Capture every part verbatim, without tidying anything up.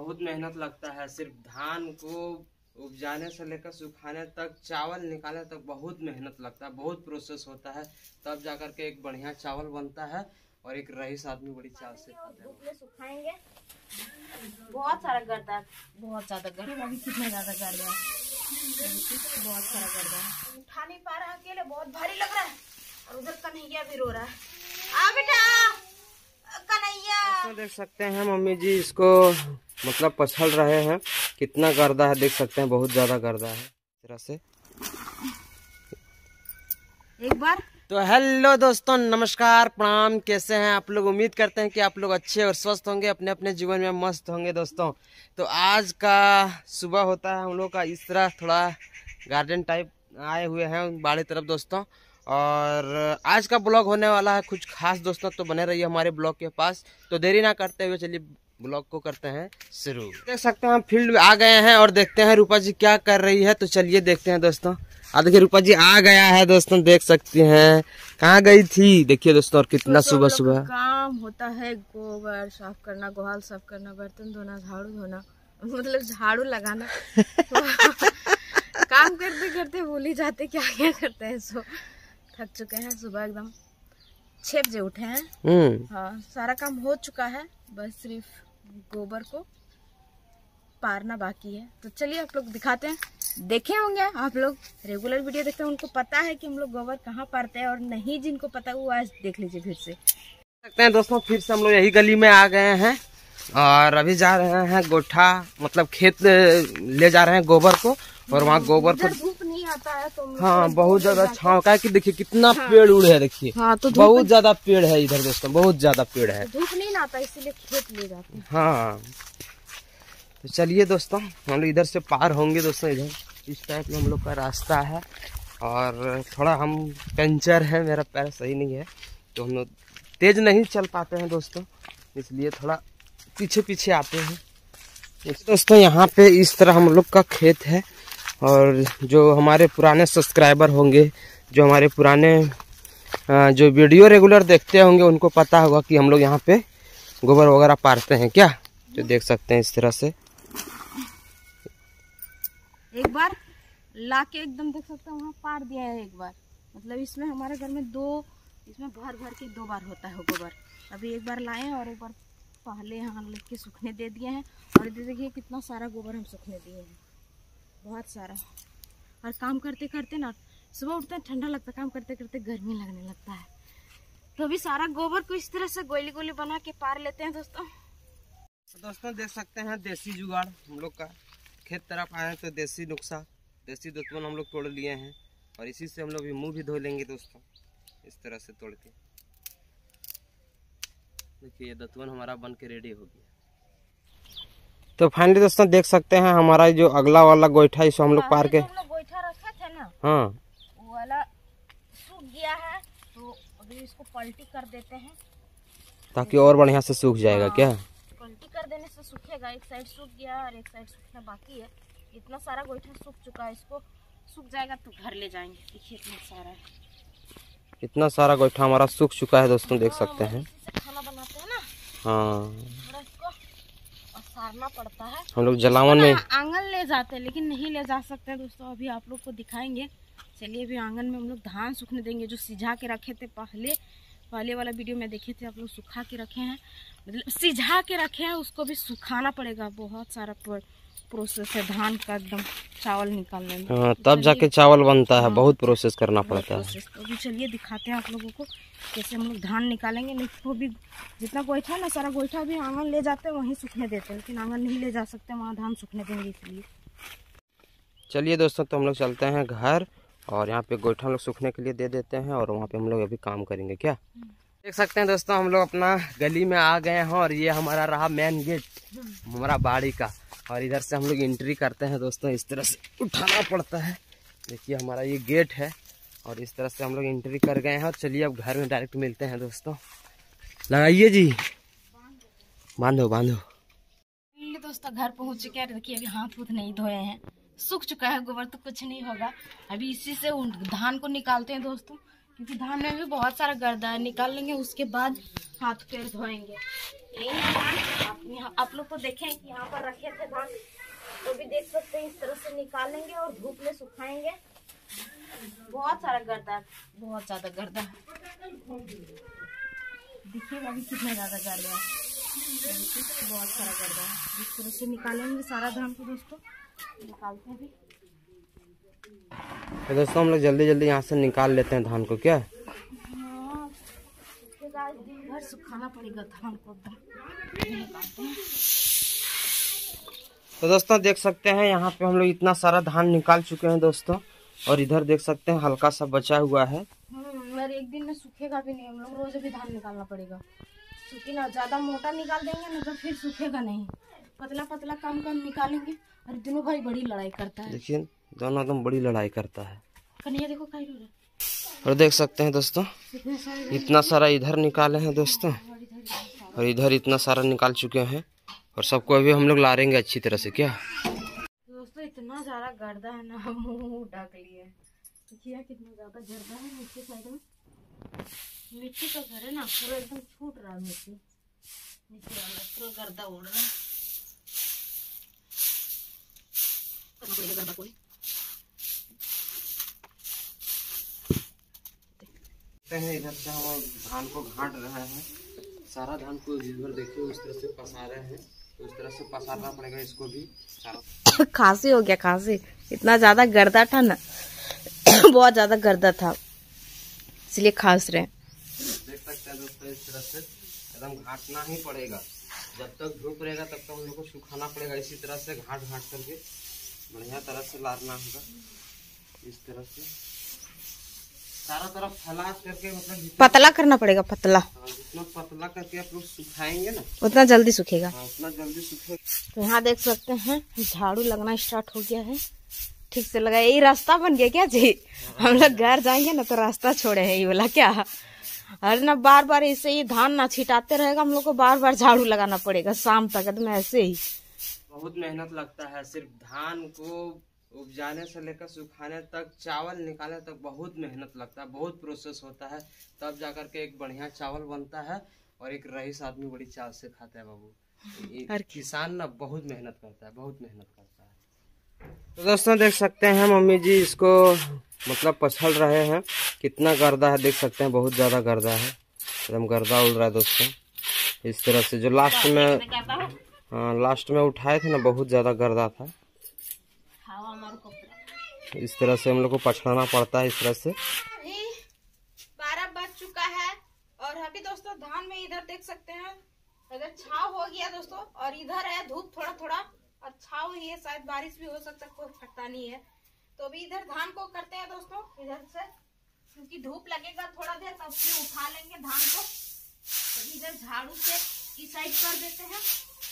बहुत मेहनत लगता है। सिर्फ धान को उपजाने से लेकर सुखाने तक, चावल निकालने तक बहुत मेहनत लगता है, बहुत प्रोसेस होता है, तब जाकर के एक बढ़िया चावल बनता है और एक रईस आदमी बड़ी चाव से खाते हैं। सुखाएंगे। बहुत सारा गर्दा है, बहुत ज्यादा गर्दा। अभी कितना ज्यादा गर्दा है, बहुत सारा गर्दा है। उठा नहीं पा रहा अकेले, बहुत भारी लग रहा है। और उधर कन्हैया भी रो रहा है। आ बेटा कन्हैया। देख सकते हैं मम्मी जी इसको मतलब पछल रहे हैं, कितना गर्दा है देख सकते हैं, बहुत ज्यादा गर्दा है इस तरह से। एक बार तो हेलो दोस्तों, नमस्कार, प्रणाम, कैसे हैं आप लोग। उम्मीद करते हैं कि आप लोग अच्छे और स्वस्थ होंगे, अपने अपने जीवन में मस्त होंगे दोस्तों। तो आज का सुबह होता है हम लोग का इस तरह, थोड़ा गार्डन टाइप आए हुए हैं बाड़ी तरफ दोस्तों। और आज का ब्लॉग होने वाला है कुछ खास दोस्तों, तो बने रहिए हमारे ब्लॉग के पास। तो देरी ना करते हुए चलिए ब्लॉग को करते हैं शुरू। देख सकते हैं हम फील्ड में आ गए हैं और देखते हैं रूपा जी क्या कर रही है। तो चलिए देखते हैं दोस्तों। आ देखिए रूपा जी आ गया है दोस्तों, देख सकती हैं। कहाँ गई थी देखिए दोस्तों, और कितना तो सुबह सुबह काम होता है। गोबर साफ करना, गोहाल साफ करना, बर्तन धोना, झाड़ू धोना, मतलब झाड़ू लगाना। काम करते करते भूल ही जाते क्या क्या करते हैं। सो थक चुके हैं, सुबह एकदम छह बजे उठे हैं। हाँ, सारा काम हो चुका है, बस सिर्फ गोबर को पारना बाकी है। तो चलिए आप लोग दिखाते हैं। देखे होंगे आप लोग रेगुलर वीडियो देखते हैं, उनको पता है कि हम लोग गोबर कहाँ पारते हैं, और नहीं जिनको पता वो आज देख लीजिए फिर से। सकते हैं दोस्तों, फिर से हम लोग यही गली में आ गए हैं और अभी जा रहे हैं गोठा, मतलब खेत ले जा रहे हैं गोबर को। और वहाँ गोबर को धूप नहीं आता है तो हाँ बहुत ज्यादा छाव का है कि देखिए कितना हाँ। पेड़ उड़ है देखिए। हाँ, तो बहुत ज्यादा पेड़ है इधर दोस्तों, बहुत ज्यादा पेड़ है। धूप नहीं आता इसीलिए खेत ले जाते हैं। हाँ तो चलिए दोस्तों, हम लोग इधर से पार होंगे दोस्तों। इधर इस टाइप में हम लोग का रास्ता है और थोड़ा हम पंचर है, मेरा पैर सही नहीं है तो हम लोग तेज नहीं चल पाते हैं दोस्तों, इसलिए थोड़ा पीछे पीछे आते हैं दोस्तों। यहाँ पे इस तरह हम लोग का खेत है और जो हमारे पुराने सब्सक्राइबर होंगे, जो हमारे पुराने जो वीडियो रेगुलर देखते होंगे, उनको पता होगा कि हम लोग यहाँ पे गोबर वगैरह पारते हैं क्या। तो देख सकते हैं इस तरह से एक बार लाके एकदम देख सकते हैं वहाँ पार दिया है एक बार। मतलब इसमें हमारे घर में दो, इसमें भर भर के दो बार होता है गोबर। अभी एक बार लाए हैं और एक बार पहले यहाँ लेके के सूखने दे दिए हैं। और इधर देखिए कितना सारा गोबर हम सूखने दिए हैं, बहुत सारा। और काम करते करते ना सुबह उठते हैं ठंडा लगता है, काम करते करते गर्मी लगने लगता है। तो अभी सारा गोबर को इस तरह से गोली गोली बना के पार लेते हैं दोस्तों। दोस्तों देख सकते हैं देसी जुगाड़ हम लोग का, खेत तरफ आए तो देसी नुस्खा, देसी दुश्मन हम लोग तोड़ लिए हैं और इसी से हम लोग भी मुंह भी धो लेंगे दोस्तों, इस तरह से तोड़ के। देखिए ये दतवन हमारा बन के रेडी हो गया। तो फाइनली दोस्तों देख सकते हैं हमारा जो अगला वाला गोईठा, इसको हम लोग पार के गोईठा रखे थे ना, हाँ वो वाला सूख गया है। तो अभी इसको पलटी कर देते हैं ताकि और बढ़िया से सूख जाएगा। हाँ, क्या पलटी कर देने से सूखेगा। एक साइड सूख गया और एक साइड सूखना बाकी है। इतना सारा गोईठा सूख चुका है, इसको सूख जाएगा तो घर ले जाएंगे। देखिए इतना सारा है, इतना सारा गोईठा हमारा सूख चुका है दोस्तों, देख सकते हैं। खाना बनाते हैं ना, हाँ थोड़ा इसको सारना पड़ता है। हम लोग जलावन में आंगन ले जाते हैं, लेकिन नहीं ले जा सकते दोस्तों, अभी आप लोग को दिखाएंगे। चलिए अभी आंगन में हम लोग धान सूखने देंगे, जो सिझा के रखे थे पहले पहले वाला वीडियो में देखे थे आप लोग। सुखा के रखे हैं, मतलब सिझा के रखे हैं, उसको भी सुखाना पड़ेगा। बहुत सारा प्रोसेस है धान का, एकदम चावल निकालने में। हाँ, तब जाके चावल बनता है। हाँ, बहुत प्रोसेस करना पड़ता है। तो अभी चलिए दिखाते हैं आप लोगों को कैसे हम लोग धान निकालेंगे। नहीं तो भी जितना गोईठा ना, सारा गोईठा भी आंगन ले जाते हैं, वहीं सूखने देते हैं, लेकिन आंगन नहीं ले जा सकते, वहाँ धान सूखने देंगे इसलिए। चलिए दोस्तों, तो हम लोग चलते हैं घर और यहाँ पे गोईठा हम लोग सूखने के लिए दे देते हैं और वहाँ पे हम लोग अभी काम करेंगे क्या। देख सकते हैं दोस्तों, हम लोग अपना गली में आ गए हैं और ये हमारा रहा मेन गेट हमारा बाड़ी का। और इधर से हम लोग एंट्री करते हैं दोस्तों, इस तरह से उठाना पड़ता है। देखिए हमारा ये गेट है और इस तरह से हम लोग एंट्री कर गए हैं। और चलिए अब घर में डायरेक्ट मिलते हैं दोस्तों। लगाइए जी, बांधो बांधो। दोस्तों घर पहुँच चुके हैं। देखिए अभी हाथ वूथ नहीं धोए हैं, सूख चुका है गोबर, तो कुछ नहीं होगा। अभी इसी से धान को निकालते हैं दोस्तों, क्योंकि धान में भी बहुत सारा गर्दा है। निकाल लेंगे, उसके बाद हाथ पैर धोएंगे। यही धान आप यहाँ आप लोग तो देखें कि यहाँ पर रखे थे धान, तो भी देख सकते हैं इस तरह से निकालेंगे और धूप में सुखाएंगे। बहुत सारा गर्दा, बहुत ज्यादा गर्दा देखिएगा अभी कितना ज्यादा गर्दा है, बहुत सारा गर्दा है। इस तरह से निकालेंगे सारा धान को दोस्तों, निकालते हैं भी। तो दोस्तों हम लोग जल्दी जल्दी यहाँ से निकाल लेते हैं धान को क्या। हाँ, दिन भर सुखाना पड़ेगा धान को, निकालते हैं। तो दोस्तों देख सकते हैं यहाँ पे हम लोग इतना सारा धान निकाल चुके हैं दोस्तों, और इधर देख सकते हैं हल्का सा बचा हुआ है। और एक दिन में सूखेगा भी नहीं, हम लोग रोज भी धान निकालना पड़ेगा, क्योंकि ना ज्यादा मोटा निकाल देंगे ना तो फिर सूखेगा नहीं, पतला पतला काम कम निकालेंगे। और दोनों भाई बड़ी लड़ाई करता है, देखिए दोनों एकदम बड़ी लड़ाई करता है। कन्हैया देखो कहीं रो रहा। और देख सकते हैं दोस्तों इतना सारा इधर निकाले हैं दोस्तों, और इधर इतना सारा निकाल चुके हैं, और सबको अभी हम लोग लारेंगे अच्छी तरह से क्या। दोस्तों इतना ज्यादा गर्दा है ना, हम मुंह ढक लिए, देखिए कितना ज्यादा गर्दा है। नीचे साइड में मिट्टी का घर है ना, पूरा एकदम छूट रहा है मिट्टी, नीचे वाला पूरा गर्दा उड़ रहा है। गर्दा कोई इधर से हम धान को घाट रहे हैं, सारा धान को इधर देखिए उस तरह से पसा रहे हैं, तो उस तरह से पसारना पड़ेगा इसको भी सारा। खांसी हो गया, खांसी, इतना ज्यादा गर्दा था ना बहुत ज्यादा गर्दा था, इसलिए खांस रहे। देख सकते हैं दोस्तों इस तरह से एकदम घाटना ही पड़ेगा, जब तक धूप रहेगा तब तक हम लोग को सुखाना पड़ेगा। इसी तरह से घाट घाट करके बढ़िया तरह से लारना होगा, इस तरह से सारा तरफ फैला करके, मतलब पतला करना पड़ेगा, पतला। जितना पतला करके आप लोग सुखाएंगे ना उतना जल्दी सूखेगा। हाँ, उतना जल्दी सूखेगा। तो यहाँ देख सकते हैं झाड़ू लगना स्टार्ट हो गया है, ठीक से लगा। ये रास्ता बन गया क्या जी? हम लोग घर जाएंगे ना तो रास्ता छोड़े है ये वाला क्या, और ना बार बार ऐसे ही धान ना छिटाते रहेगा, हम लोग को बार बार झाड़ू लगाना पड़ेगा शाम तक एकदम ऐसे ही। बहुत मेहनत लगता है, सिर्फ धान को उपजाने से लेकर सुखाने तक, चावल निकालने तक बहुत मेहनत लगता है, बहुत प्रोसेस होता है, तब जाकर के एक बढ़िया चावल बनता है, और एक रईस आदमी बड़ी चाव से खाता है बाबू। किसान ना बहुत मेहनत करता है, बहुत मेहनत करता है। तो दोस्तों देख सकते हैं मम्मी जी इसको मतलब पछल रहे हैं, कितना गर्दा है देख सकते हैं, बहुत ज्यादा गर्दा है, एकदम गर्दा उड़ रहा है दोस्तों। इस तरह से जो लास्ट में हाँ लास्ट में उठाए थे ना, बहुत ज्यादा गर्दा था। इस तरह से हम लोग को पछड़ाना पड़ता है, इस तरह से। बारह बज चुका है, और अभी दोस्तों धान में इधर देख सकते हैं अगर छाव हो गया दोस्तों, और इधर है धूप थोड़ा थोड़ा, और छाव ही है, शायद बारिश भी हो सकता है, कोई पता नहीं है। तो अभी इधर धान को करते हैं दोस्तों इधर से, क्योंकि धूप लगेगा थोड़ा देर, तब फिर उठा लेंगे धान को। तो इधर झाड़ू से इस साइड कर देते हैं।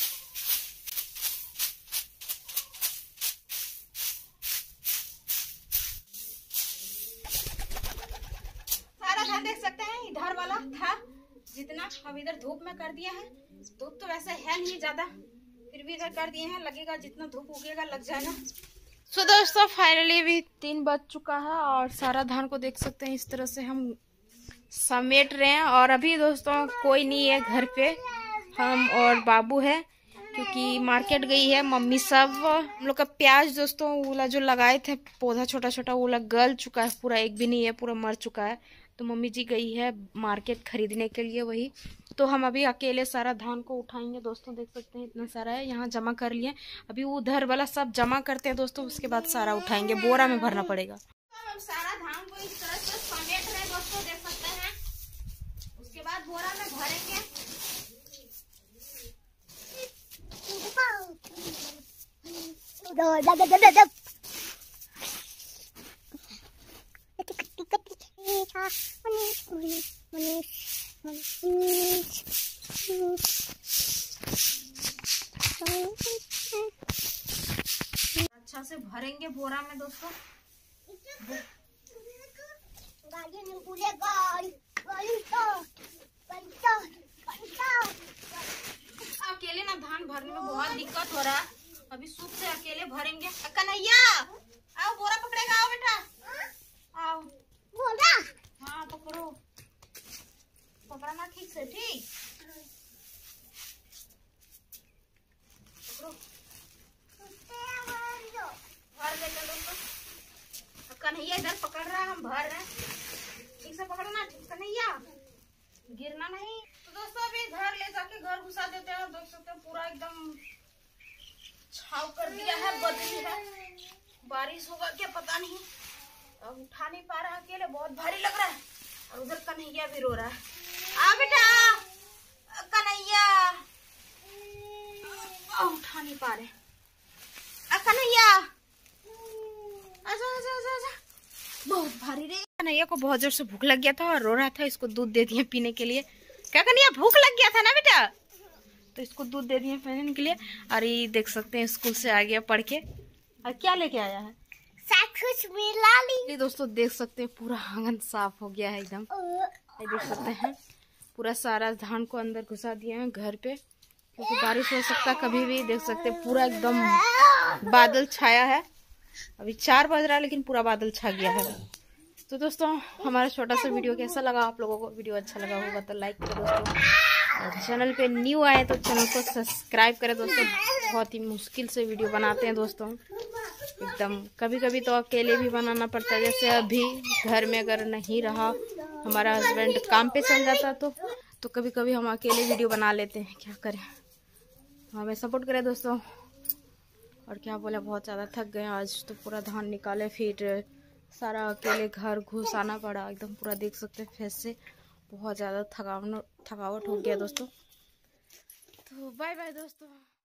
देख सकते हैं इधर वाला था जितना, हम इधर धूप में कर दिया है। धूप तो वैसे है नहीं ज्यादा, फिर भी इधर कर दिए हैं, लगेगा जितना धूप उगेगा लग जाएगा। सो so, दोस्तों फाइनली भी तीन बज चुका है, और सारा धान को देख सकते हैं इस तरह से हम समेट रहे हैं। और अभी दोस्तों कोई नहीं है घर पे, हम और बाबू है, क्योंकि मार्केट गई है मम्मी सब। हम लोग का प्याज दोस्तों वो जो लगाए थे पौधा छोटा छोटा, वो गल चुका है पूरा, एक भी नहीं है, पूरा मर चुका है। तो मम्मी जी गई है मार्केट खरीदने के लिए वही, तो हम अभी अकेले सारा धान को उठाएंगे दोस्तों। देख सकते हैं इतना सारा है, यहाँ जमा कर लिए, अभी उधर वाला सब जमा करते हैं दोस्तों, उसके बाद सारा उठाएंगे, बोरा में भरना पड़ेगा। तो हम सारा धान को इस तरह से समेट रहे दोस्तों, देख सकते हैं, उसके बाद बोरा में भरेंगे। अच्छा से भरेंगे बोरा में दोस्तों। अकेले ना धान भरने में बहुत दिक्कत हो रहा है, अभी सुख से अकेले भरेंगे। कन्हैया आओ, बोरा पकड़ेगा, आओ बेटा आओ। बोरा हाँ पकड़ो, पकड़ना ठीक से, ठीक। भर देते दोस्तों। कन्हैया इधर पकड़ रहा है, हम भर रहे हैं। ठीक से पकड़ना, कन्हैया गिरना नहीं। तो दोस्तों अभी घर ले जाके घर घुसा देते हैं। देख सकते हैं पूरा एकदम छाव कर दिया है, बदली है। बारिश होगा क्या पता नहीं। अब उठा नहीं पा रहा अकेले, बहुत भारी लग रहा है। और उधर कन्हैया भी रो रहा है। आ बेटा कन्हैया, उठा नहीं पा रहे। कन्हैया आजा आजा आजा आजा, बहुत भारी रे। कन्हैया को बहुत जोर से भूख लग गया था और रो रहा था। इसको दूध दे दिए पीने के लिए। क्या कन्हैया भूख लग गया था ना बेटा, तो इसको दूध दे दिए पीने के लिए। और ये देख सकते हैं स्कूल से आ गया पढ़ के। और क्या लेके आया है? दोस्तों देख सकते हैं पूरा आंगन साफ हो गया है एकदम। ये देख सकते हैं पूरा सारा धान को अंदर घुसा दिया है घर पे, क्योंकि बारिश हो सकता है कभी भी। देख सकते हैं पूरा एकदम बादल छाया है। अभी चार बज रहा है लेकिन पूरा बादल छा गया है। तो दोस्तों हमारा छोटा सा वीडियो कैसा लगा आप लोगों को? वीडियो अच्छा लगा होगा तो लाइक करो दोस्तों, और चैनल पे न्यू आए तो चैनल को सब्सक्राइब करें दोस्तों। बहुत ही मुश्किल से वीडियो बनाते हैं दोस्तों एकदम। कभी कभी तो अकेले भी बनाना पड़ता है। जैसे अभी घर में अगर नहीं रहा, हमारा हस्बैंड काम पे चल जाता तो तो कभी कभी हम अकेले वीडियो बना लेते हैं। क्या करें, हमें सपोर्ट करें दोस्तों। और क्या बोला, बहुत ज़्यादा थक गए आज। तो पूरा धान निकाले, फिर सारा अकेले घर घुसाना पड़ा एकदम। पूरा देख सकते हैं फेस से बहुत ज़्यादा थकावट थकावट हो गया दोस्तों। तो बाय बाय दोस्तों।